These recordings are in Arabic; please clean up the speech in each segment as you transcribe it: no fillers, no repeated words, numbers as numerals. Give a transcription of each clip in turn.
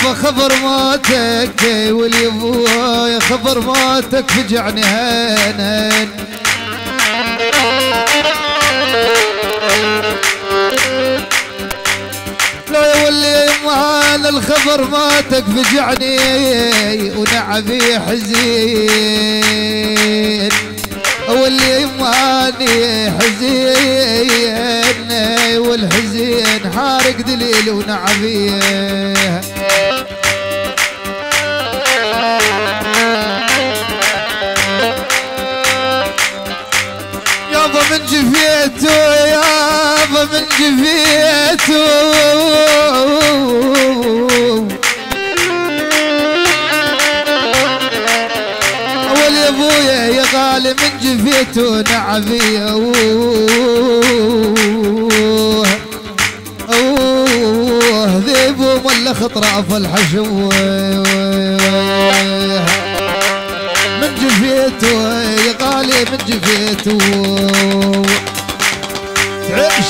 يابا خبر موتك واليبويا خبر موتك فجعني هين لو يولي يمان الخبر موتك فجعني ونعبي حزين واللي يماني حزين والحزين حارق دليل ونعبيه يابا من جفيته يابا من جفيته يا ابويا يا غالي من جفيته نعبيه اوه ذيب وملخ اطراف الحشو من جفيته يا غالي من جفيته تعيش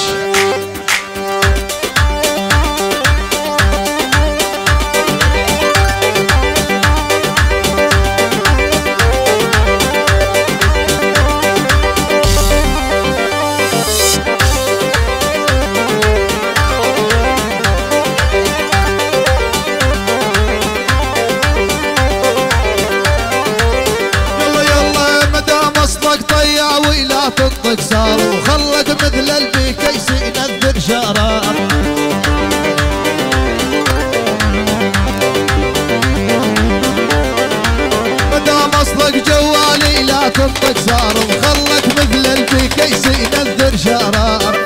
ولا تنطق صار وخلق مثل البكيس ينذر شرار مدام اصلك جوالي لا تنطق صار وخلق مثل البكيس ينذر شرار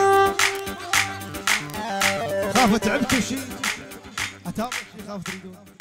خاف تعبتوا شيء اتابع شيء خاف تريدون